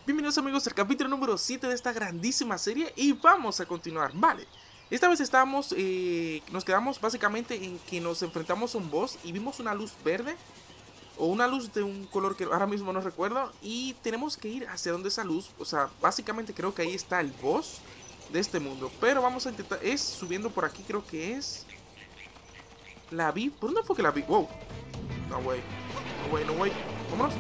Bienvenidos amigos al capítulo número 7 de esta grandísima serie y vamos a continuar. Vale, esta vez nos quedamos básicamente en que nos enfrentamos a un boss y vimos una luz verde o una luz de un color que ahora mismo no recuerdo y tenemos que ir hacia donde esa luz, o sea, básicamente creo que ahí está el boss de este mundo. Pero vamos a intentar, es subiendo por aquí, creo que es... La vi, ¿por dónde fue que la vi? Wow, no way, no way, no way, vámonos.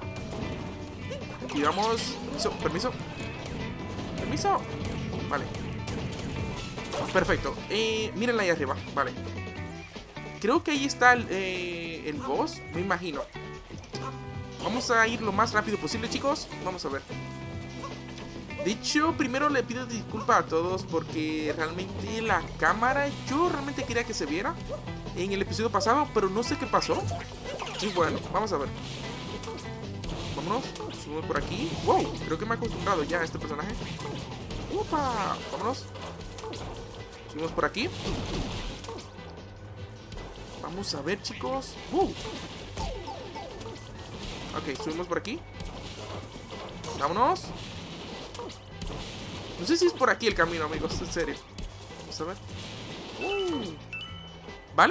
Aquí vamos. Permiso. Permiso. Vale. Perfecto. Mírenla ahí arriba. Vale. Creo que ahí está el boss. Me imagino. Vamos a ir lo más rápido posible, chicos. Vamos a ver. De hecho, primero le pido disculpas a todos porque realmente la cámara, yo realmente quería que se viera en el episodio pasado, pero no sé qué pasó. Y bueno, vamos a ver. Vámonos, subimos por aquí. Wow, creo que me he acostumbrado ya a este personaje. ¡Upa! Vámonos. Subimos por aquí. Vamos a ver, chicos. Ok, subimos por aquí. Vámonos. No sé si es por aquí el camino, amigos, en serio. Vamos a ver. ¿Vale?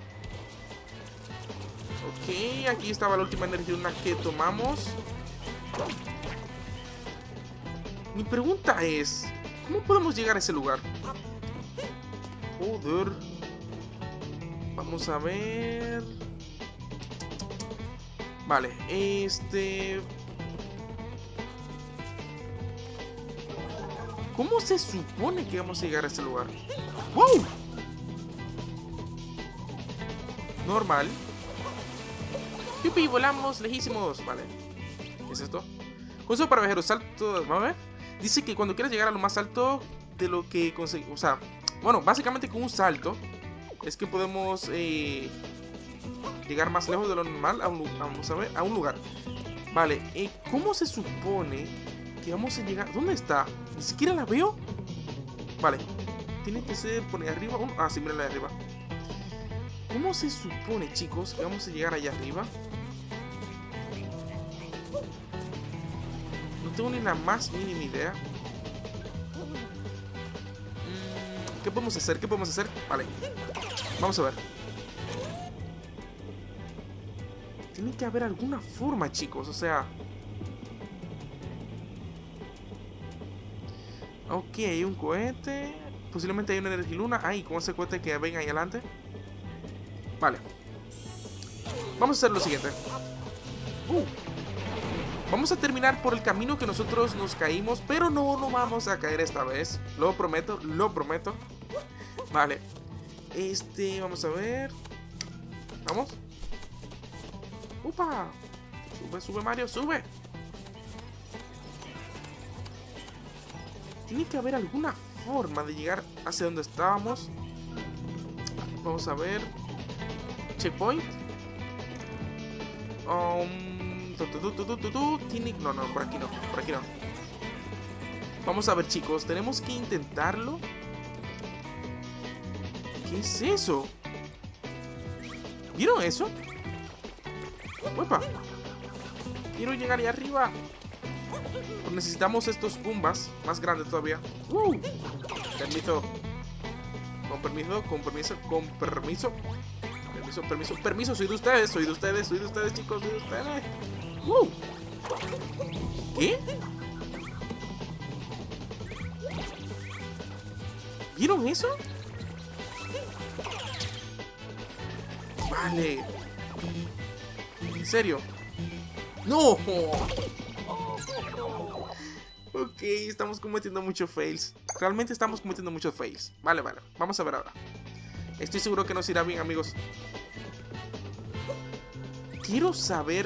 Ok, aquí estaba la última energía que tomamos. Mi pregunta es, ¿cómo podemos llegar a ese lugar? Joder. Vamos a ver. Vale, ¿cómo se supone que vamos a llegar a ese lugar? ¡Wow! Normal. Yupi, volamos lejísimos. Vale. ¿Qué es esto? Consejo para viajeros, salto. Vamos a ver. Dice que cuando quieras llegar a lo más alto de lo que conseguimos. O sea, bueno, básicamente con un salto es que podemos llegar más lejos de lo normal vamos a ver, a un lugar. Vale, ¿cómo se supone que vamos a llegar? ¿Dónde está? Ni siquiera la veo. Vale. Tiene que ser por ahí arriba. Ah, sí, miren la de arriba. ¿Cómo se supone, chicos, que vamos a llegar allá arriba? No tengo ni la más mínima idea. ¿Qué podemos hacer? ¿Qué podemos hacer? Vale. Vamos a ver. Tiene que haber alguna forma, chicos. O sea... Ok, hay un cohete. Posiblemente hay una energiluna. Ay, con ese cohete que ven ahí adelante. Vale. Vamos a hacer lo siguiente. Vamos a terminar por el camino que nosotros nos caímos, pero no vamos a caer esta vez. Lo prometo, lo prometo. Vale. Vamos a ver. Vamos. ¡Upa! Sube, sube, Mario, sube. Tiene que haber alguna forma de llegar hacia donde estábamos. Vamos a ver. Checkpoint. No, no, por aquí no. Por aquí no. Vamos a ver, chicos. Tenemos que intentarlo. ¿Qué es eso? ¿Vieron eso? ¡Uepa! Quiero llegar allá arriba. Pero necesitamos estos Goombas más grandes todavía. Permiso. Con permiso, con permiso, con permiso. Permiso, permiso, permiso. Soy de ustedes, soy de ustedes, soy de ustedes, chicos, soy de ustedes. ¿Qué? ¿Vieron eso? Vale. ¿En serio? ¡No! Ok, estamos cometiendo muchos fails. Realmente estamos cometiendo muchos fails. Vale, vale. Vamos a ver ahora. Estoy seguro que nos irá bien, amigos. Quiero saber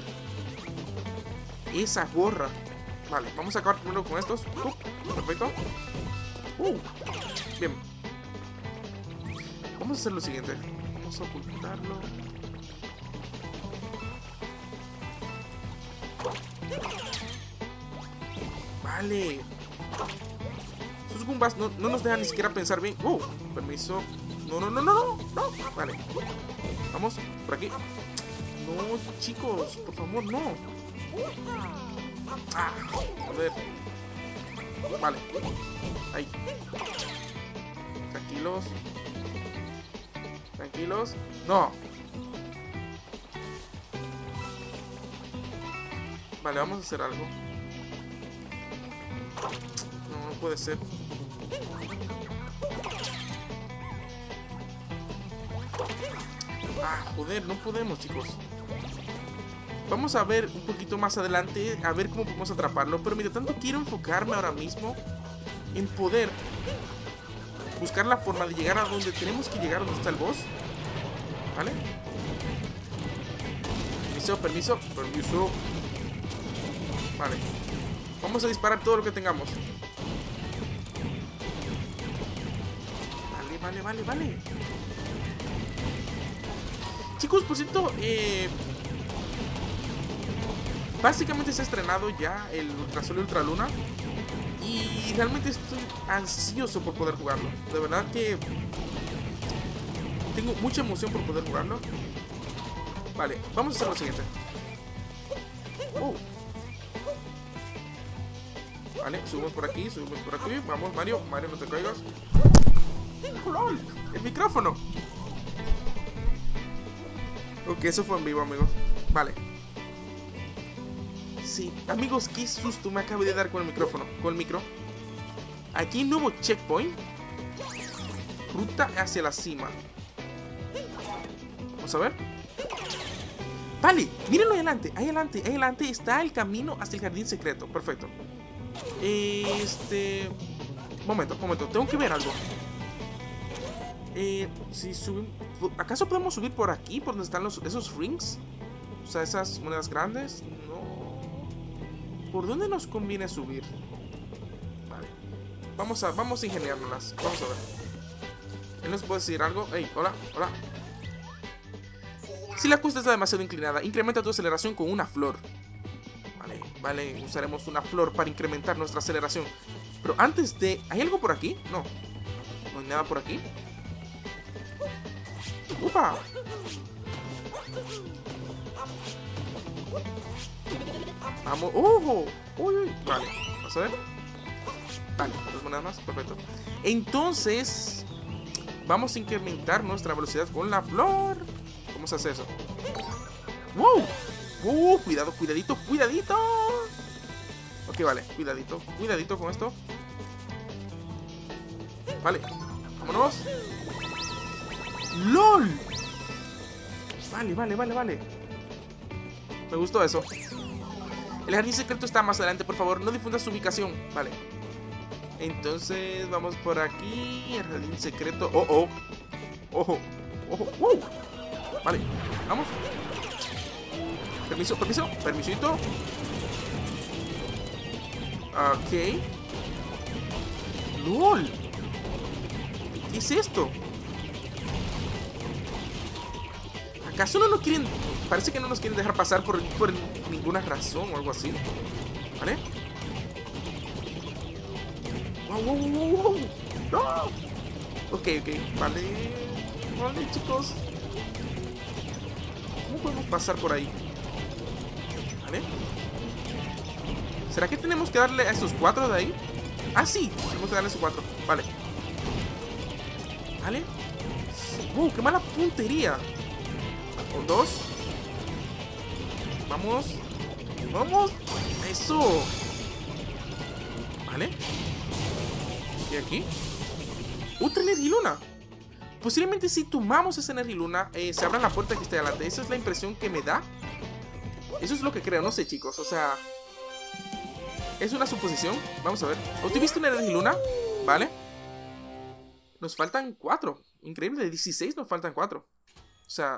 esa gorra. Vale, vamos a acabar primero con estos. Perfecto. Bien. Vamos a hacer lo siguiente. Vamos a ocultarlo. Vale. Esos Goombas no nos dejan ni siquiera pensar bien. Permiso. No. Vale. Vamos, por aquí. No, chicos, por favor, no. Ah, joder. Vale. Ahí. Tranquilos. Tranquilos. No. Vale, vamos a hacer algo. No, no puede ser. Ah, joder, no podemos, chicos. Vamos a ver un poquito más adelante, a ver cómo podemos atraparlo. Pero mientras tanto quiero enfocarme ahora mismo en poder buscar la forma de llegar a donde tenemos que llegar, donde está el boss. ¿Vale? Permiso, permiso, permiso. Vale. Vamos a disparar todo lo que tengamos. Vale, vale, vale, vale. Chicos, por cierto, básicamente se ha estrenado ya el Ultrasol y Ultraluna. Y realmente estoy ansioso por poder jugarlo. De verdad que tengo mucha emoción por poder jugarlo. Vale, vamos a hacer lo siguiente. Vale, subimos por aquí, subimos por aquí. Vamos, Mario, Mario, no te caigas. ¡Lol! ¡El micrófono! Ok, eso fue en vivo, amigos. Vale. Sí, amigos, qué susto me acabo de dar con el micrófono, con el micro. Aquí hay un nuevo checkpoint. Ruta hacia la cima. Vamos a ver. Vale, mírenlo ahí adelante, ahí adelante, ahí adelante está el camino hacia el jardín secreto. Perfecto. Momento, tengo que ver algo. Si subimos, ¿acaso podemos subir por aquí? ¿Por donde están esos rings? O sea, esas monedas grandes. No. ¿Por dónde nos conviene subir? Vale. Vamos a ingeniárnoslas. Vamos a ver. ¿Él nos puede decir algo? Hey, hola, hola. Si la cuesta está demasiado inclinada, incrementa tu aceleración con una flor. Vale, vale, usaremos una flor para incrementar nuestra aceleración. Pero antes de... ¿Hay algo por aquí? No. No hay nada por aquí. ¡Upa! Vamos. ¡Oh! ¡Uy, uy! Vale, vamos a ver. Vale, dos monedas más. Perfecto. Entonces, vamos a incrementar nuestra velocidad con la flor. ¿Cómo se hace eso? ¡Wow! Cuidado, cuidadito, cuidadito. Ok, vale, cuidadito, cuidadito con esto. Vale, vámonos. ¡LOL! Vale, vale, vale, vale. Me gustó eso. El jardín secreto está más adelante, por favor, no difundas su ubicación. Vale. Entonces, vamos por aquí. El jardín secreto. ¡Oh! ¡Ojo! ¡Ojo! ¡Wow! Vale, vamos. Permiso, permiso, permisito. Ok. ¡LOL! ¿Qué es esto? ¿Acaso no nos quieren...? Parece que no nos quieren dejar pasar por ninguna razón o algo así. ¿Vale? ¡Wow! ¡No! Ok, vale. Vale, chicos. ¿Cómo podemos pasar por ahí? ¿Vale? ¿Será que tenemos que darle a estos 4 de ahí? Ah, sí, tenemos que darle a esos 4. Vale. ¿Vale? ¡Wow! ¡Qué mala puntería! Con 2. Vamos. ¡Vamos! ¡Eso! ¿Vale? ¿Y aquí? ¡Otra energiluna! Posiblemente si tomamos esa energiluna se abra la puerta que está delante. Esa es la impresión que me da. Eso es lo que creo, no sé, chicos. O sea, es una suposición. Vamos a ver. ¿Obtuviste una energiluna? Vale. Nos faltan 4. Increíble, de 16 nos faltan 4. O sea...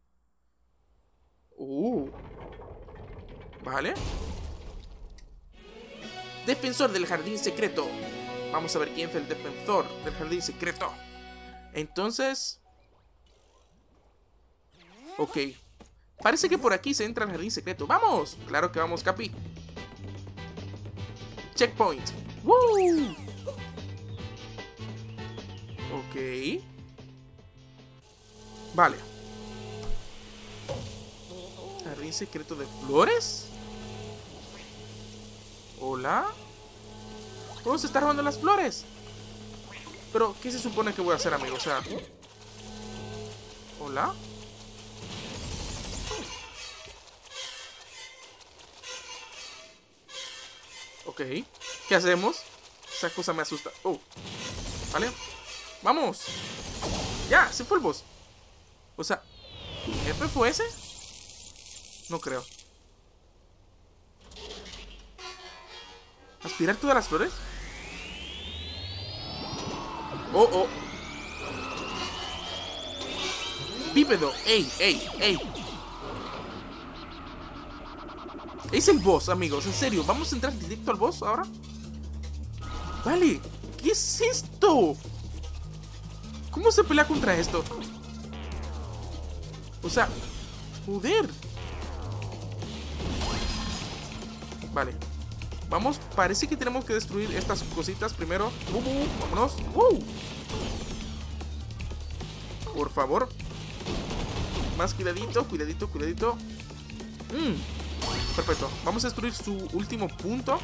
Vale. Defensor del jardín secreto. Vamos a ver quién es el defensor del jardín secreto. Entonces... Ok. Parece que por aquí se entra al jardín secreto. ¡Vamos! Claro que vamos, Capi. Checkpoint. ¡Woo! Ok. Vale. ¿Jardín secreto de flores? ¿Hola? Oh, se está robando las flores. Pero, ¿qué se supone que voy a hacer, amigo? O sea... ¿Hola? Ok. ¿Qué hacemos? Esa cosa me asusta. Oh. Vale. ¡Vamos! ¡Ya! Se fue el boss. O sea... ¿Jefe fue ese? No creo. ¿Aspirar todas las flores? Oh, oh. Bípedo. ¡Ey, ey, ey! Es el boss, amigos. En serio, ¿vamos a entrar directo al boss ahora? Vale. ¿Qué es esto? ¿Cómo se pelea contra esto? O sea, joder. Vale. Vamos, parece que tenemos que destruir estas cositas primero. Vámonos. Por favor. Más cuidadito, cuidadito, cuidadito. Perfecto. Vamos a destruir su último punto.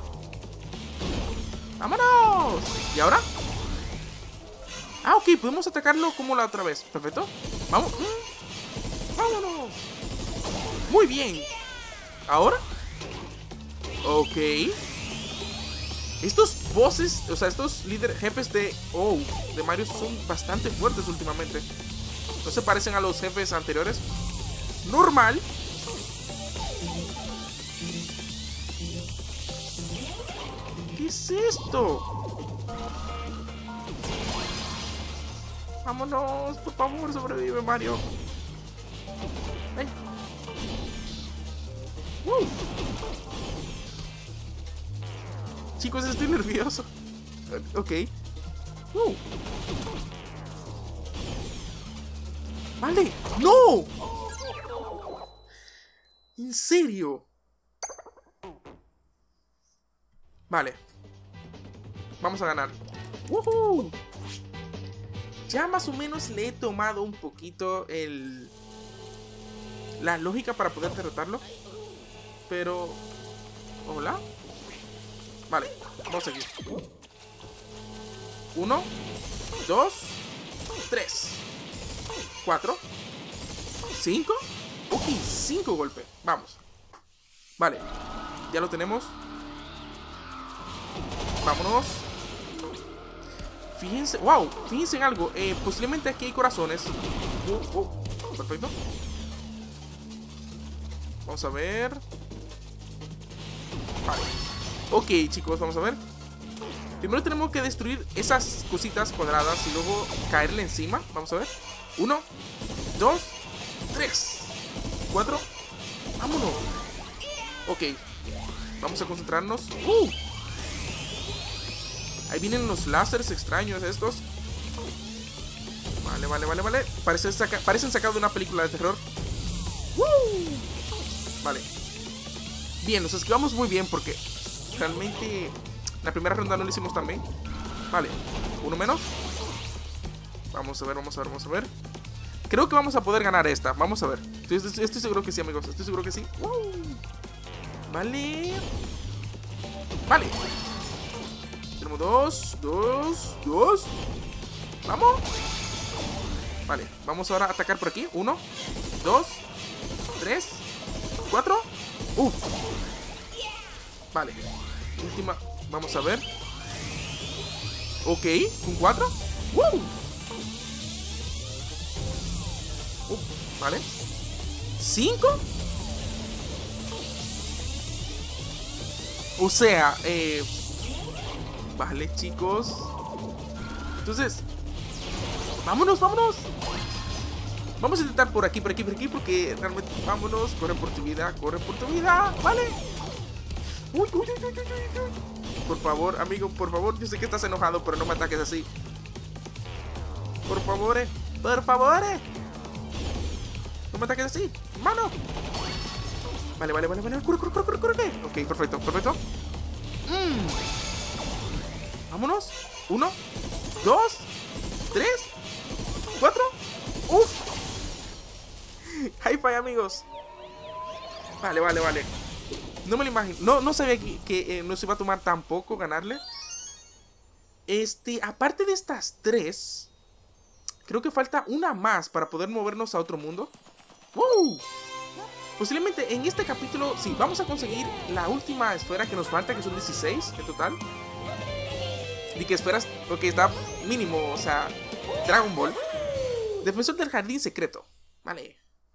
¡Vámonos! ¿Y ahora? Ah, ok, podemos atacarlo como la otra vez. Perfecto. Vamos. ¡Vámonos! Muy bien. ¿Ahora? Ok. Estos bosses, o sea, estos jefes de Mario son bastante fuertes últimamente. No se parecen a los jefes anteriores. Normal. ¿Qué es esto? Vámonos, por favor, sobrevive, Mario. Ven. Chicos, estoy nervioso. Ok. Vale. ¡No! ¿En serio? Vale. Vamos a ganar. ¡Woohoo! Ya más o menos le he tomado un poquito la lógica para poder derrotarlo. Pero... ¿Hola? Vale, vamos aquí. 1, 2, 3, 4, 5. Ok, 5 golpes. Vamos. Vale, ya lo tenemos. Vámonos. Fíjense, wow, fíjense en algo. Posiblemente aquí hay corazones. Perfecto. Vamos a ver. Vale. Ok, chicos, vamos a ver. Primero tenemos que destruir esas cositas cuadradas y luego caerle encima. Vamos a ver. 1, 2, 3, 4. Vámonos. Ok. Vamos a concentrarnos. Ahí vienen los láseres extraños estos. Vale, vale, vale, vale. Parecen sacados de una película de terror. Vale. Bien, nos esquivamos muy bien porque realmente la primera ronda no lo hicimos tan bien. Vale, uno menos. Vamos a ver, vamos a ver, vamos a ver. Creo que vamos a poder ganar esta. Vamos a ver. Estoy seguro que sí, amigos. Estoy seguro que sí. Vale. Vale. Tenemos 2. Vamos. Vale, vamos ahora a atacar por aquí. 1, 2, 3, 4. Vale. Última. Vamos a ver. Ok, un 4. Vale. 5. O sea, vale, chicos. Entonces, vámonos, vámonos. Vamos a intentar por aquí, porque realmente... Vámonos, corre por tu vida, vale. Por favor, amigo, por favor. Yo sé que estás enojado, pero no me ataques así. Por favor, por favor. No me ataques así, mano. Vale, vale, vale, vale. Corre. Ok, perfecto, perfecto. Vámonos. 1, 2, 3, 4. High five, amigos. Vale, vale, vale. No me lo imagino. No sabía que nos iba a tomar tan poco ganarle. Aparte de estas 3, creo que falta una más para poder movernos a otro mundo. ¡Wow! Posiblemente en este capítulo, sí, vamos a conseguir la última esfera que nos falta, que son 16 en total. Y que esferas, porque está mínimo, o sea, Dragon Ball. Defensor del jardín secreto. Vale.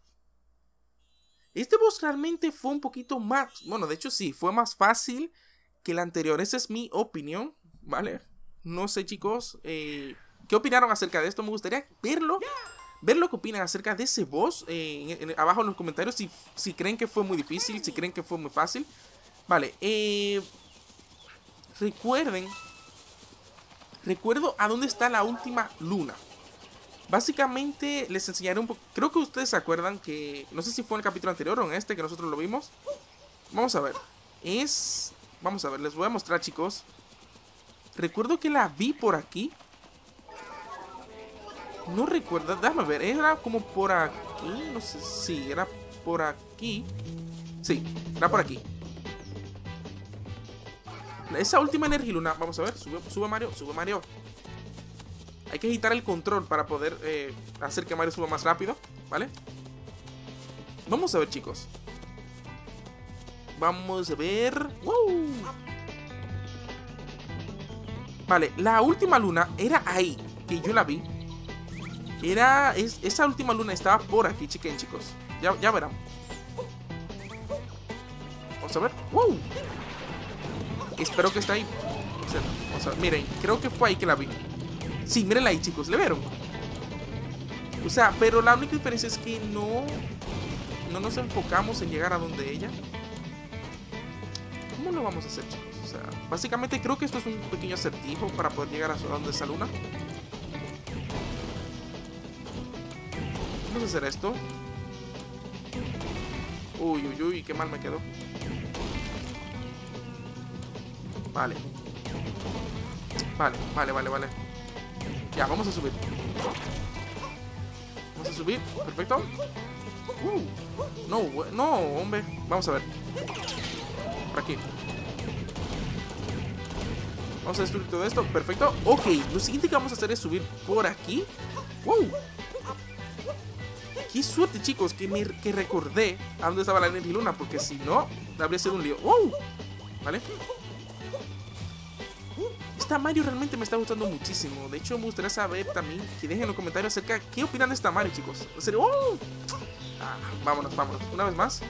Este boss realmente fue un poquito más... Bueno, de hecho sí, fue más fácil que el anterior. Esa es mi opinión, ¿vale? No sé, chicos, ¿qué opinaron acerca de esto? Me gustaría verlo. Ver lo que opinan acerca de ese boss abajo en los comentarios. Si creen que fue muy difícil, si creen que fue muy fácil. Vale, recuerdo a dónde está la última luna. Básicamente les enseñaré un poco. Creo que ustedes se acuerdan que... No sé si fue en el capítulo anterior o en este que nosotros lo vimos. Vamos a ver. Vamos a ver, les voy a mostrar, chicos. Recuerdo que la vi por aquí. No recuerdo, déjame ver. Era como por aquí. No sé si era por aquí. Sí, era por aquí. Esa última energiluna. Vamos a ver, sube Mario, sube Mario. Hay que agitar el control para poder hacer que Mario suba más rápido, ¿vale? Vamos a ver, chicos. Vamos a ver. ¡Wow! Vale, la última luna era ahí, que yo la vi. Esa última luna estaba por aquí, chequen, chicos. Ya verán. Vamos a ver. ¡Wow! Espero que está ahí. Vamos a ver. Miren, creo que fue ahí que la vi. Sí, mírenla ahí, chicos, ¿le vieron? O sea, pero la única diferencia es que no nos enfocamos en llegar a donde ella. ¿Cómo lo vamos a hacer, chicos? O sea, básicamente creo que esto es un pequeño acertijo para poder llegar a donde esa luna. Vamos a hacer esto. Uy, qué mal me quedó. Vale. Vale. Ya, vamos a subir. Vamos a subir, perfecto. No, hombre. Vamos a ver. Por aquí. Vamos a destruir todo esto, perfecto. Ok, lo siguiente que vamos a hacer es subir por aquí. ¡Wow! Qué suerte, chicos, que recordé a dónde estaba la energiluna, porque si no, habría sido un lío. ¡Wow! ¿Vale? Esta Mario realmente me está gustando muchísimo. De hecho, me gustaría saber también, que dejen en los comentarios acerca de qué opinan de esta Mario, chicos. En serio, ¡oh! Vámonos. Una vez más.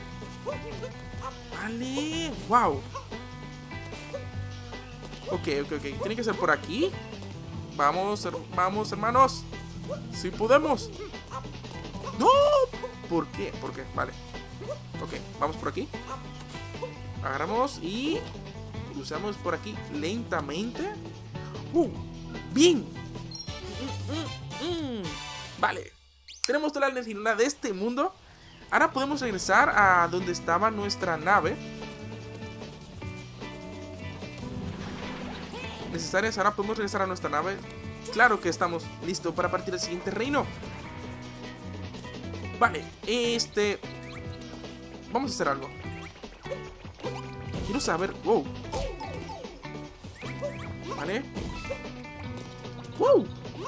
Vale, wow. Ok. Tiene que ser por aquí. Vamos, hermanos. Si podemos. ¡No! ¿Por qué? Vale. Ok, vamos por aquí. Agarramos y cruzamos por aquí lentamente. ¡Bien! Vale. Tenemos toda la energía de este mundo. Ahora podemos regresar a donde estaba nuestra nave. Necesarias. Ahora podemos regresar a nuestra nave. Claro que estamos listos para partir al siguiente reino. Vale, vamos a hacer algo. Quiero saber... ¡Wow! Vale. ¡Wow!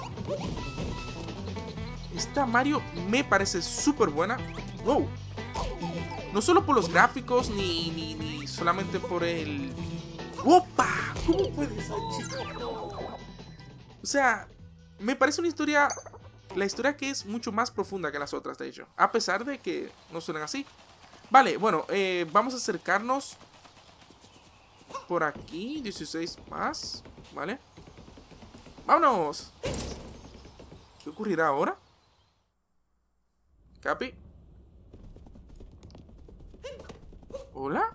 Esta Mario me parece súper buena. ¡Wow! No solo por los gráficos, ni solamente por el... ¡Opa! ¿Cómo puede ser, chico? O sea, me parece una historia... La historia que es mucho más profunda que las otras, de hecho. A pesar de que no suenan así. Vale, bueno, vamos a acercarnos por aquí. 16 más, ¿vale? ¡Vámonos! ¿Qué ocurrirá ahora? Capi. ¿Hola?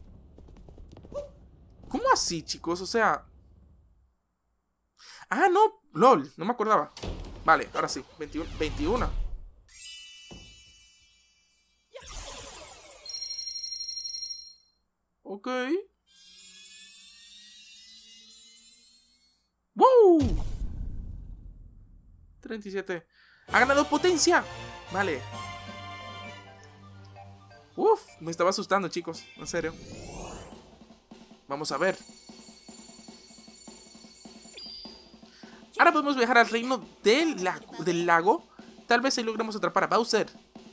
¿Cómo así, chicos? O sea... Ah, no, LOL, no me acordaba. Vale, ahora sí, 21. Ok. ¡Wow! 37. ¡Ha ganado potencia! Vale. Uf, me estaba asustando, chicos, en serio. Vamos a ver. Ahora podemos viajar al reino del lago. Tal vez ahí logremos atrapar a Bowser.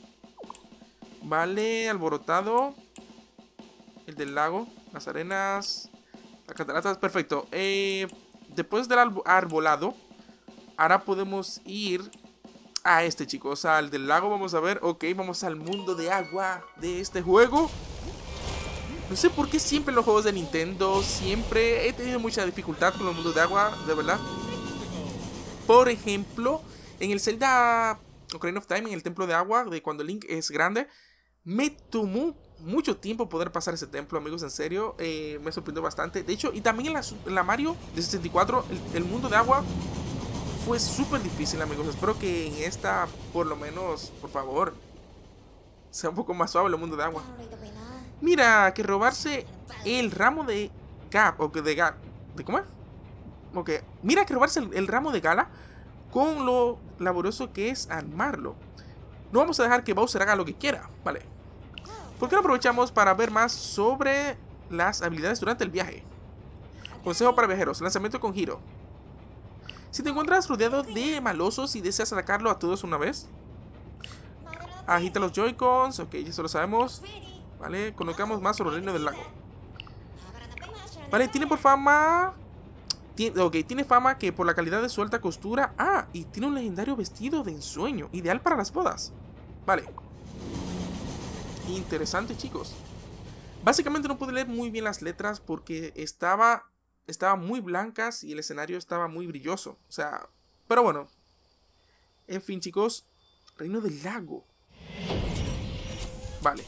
Vale, alborotado. El del lago. Las arenas. Las cataratas, perfecto. Después del arbolado, ahora podemos ir a este, chicos, al del lago. Vamos a ver, ok, vamos al mundo de agua de este juego. No sé por qué siempre en los juegos de Nintendo siempre he tenido mucha dificultad con los mundos de agua, de verdad. Por ejemplo, en el Zelda Ocarina of Time, en el templo de agua, de cuando Link es grande, me tomó mucho tiempo poder pasar ese templo, amigos, en serio. Me sorprendió bastante. De hecho, y también en la Mario de 64, el mundo de agua fue súper difícil, amigos. Espero que en esta, por lo menos, por favor, sea un poco más suave el mundo de agua. Mira, que robarse el ramo de Gap, o de Gap, ¿de cómo es? Ok, mira que robarse el ramo de Gala con lo laborioso que es armarlo. No vamos a dejar que Bowser haga lo que quiera, ¿vale? ¿Por qué no aprovechamos para ver más sobre las habilidades durante el viaje? Consejo para viajeros, lanzamiento con giro. Si te encuentras rodeado de malosos y deseas atacarlo a todos una vez, agita los Joy-Cons, ok, ya eso lo sabemos. Vale, colocamos más sobre el reino del lago. Vale, tiene por fama... tiene fama que por la calidad de su alta costura... Ah, y tiene un legendario vestido de ensueño, ideal para las bodas. Vale. Interesante, chicos. Básicamente no pude leer muy bien las letras porque estaban muy blancas y el escenario estaba muy brilloso. O sea, pero bueno. En fin, chicos. Reino del lago. Vale.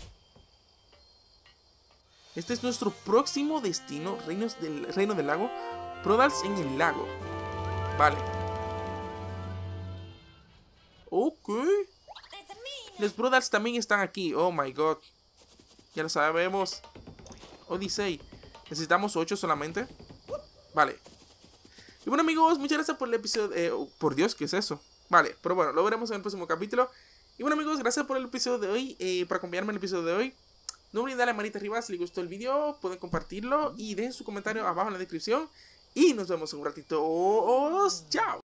Este es nuestro próximo destino. Reino del lago. Prodals en el lago. Vale. Ok. Los Prodals también están aquí. Oh my god. Ya lo sabemos. Odyssey. Necesitamos 8 solamente. Vale. Y bueno, amigos, muchas gracias por el episodio. Por Dios, ¿qué es eso? Vale, pero bueno, lo veremos en el próximo capítulo. Y bueno, amigos, gracias por el episodio de hoy. Por acompañarme en el episodio de hoy. No olviden darle manita arriba si les gustó el video. Pueden compartirlo. Y dejen su comentario abajo en la descripción. Y nos vemos en un ratito. ¡Chao!